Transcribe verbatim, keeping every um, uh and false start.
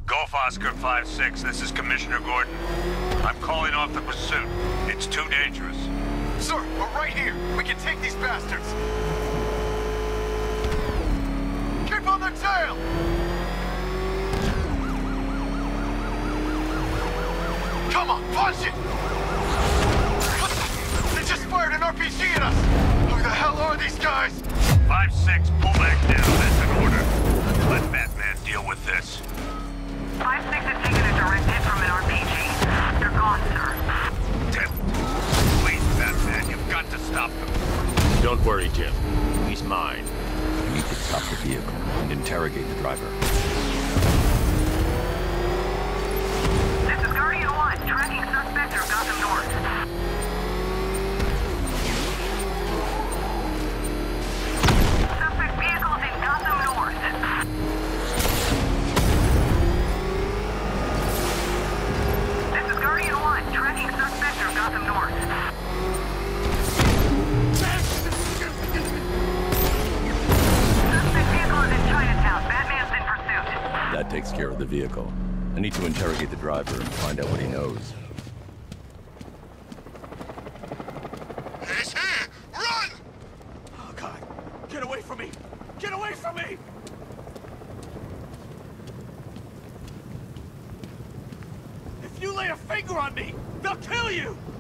Golf Oscar five six, this is Commissioner Gordon. I'm calling off the pursuit. It's too dangerous. Sir, we're right here. We can take these bastards. Keep on their tail! Come on, punch it! They just fired an R P G at us! Who the hell are these guys? five six, pull back down. That's an order. Let Batman deal with this. five six has taken a direct hit from an R P G. They're gone, sir. Tim, please, Batman, you've got to stop them. Don't worry, Jim. He's mine. We need to stop the vehicle and interrogate the driver. This is Guardian one, tracking suspect through Gotham North. Suspect vehicles in Gotham North. This is Guardian one, tracking suspect through Gotham North. Suspect vehicle is in Chinatown. Batman's in pursuit. That takes care of the vehicle. I need to interrogate the driver and find out what he knows. He's here! Run! Oh, God. Get away from me! Get away from me! If you lay a finger on me, they'll kill you!